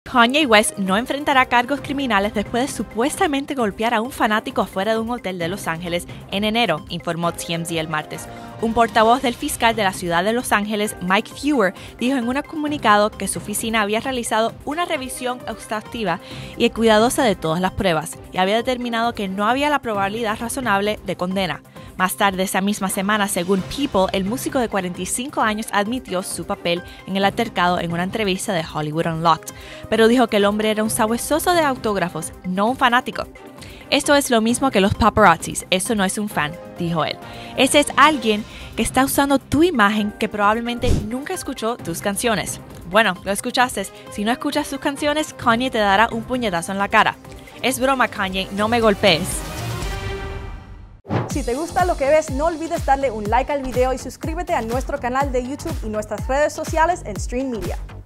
Kanye West no enfrentará cargos criminales después de supuestamente golpear a un fanático afuera de un hotel de Los Ángeles en enero, informó TMZ el martes. Un portavoz del fiscal de la ciudad de Los Ángeles, Mike Feuer, dijo en un comunicado que su oficina había realizado una revisión exhaustiva y cuidadosa de todas las pruebas y había determinado que no había la probabilidad razonable de condena. Más tarde esa misma semana, según People, el músico de 45 años admitió su papel en el altercado en una entrevista de Hollywood Unlocked, pero dijo que el hombre era un sabuesoso de autógrafos, no un fanático. Esto es lo mismo que los paparazzis, eso no es un fan, dijo él. Ese es alguien que está usando tu imagen que probablemente nunca escuchó tus canciones. Bueno, lo escuchaste. Si no escuchas sus canciones, Kanye te dará un puñetazo en la cara. Es broma, Kanye, no me golpees. Si te gusta lo que ves, no olvides darle un like al video y suscríbete a nuestro canal de YouTube y nuestras redes sociales en Stream Media.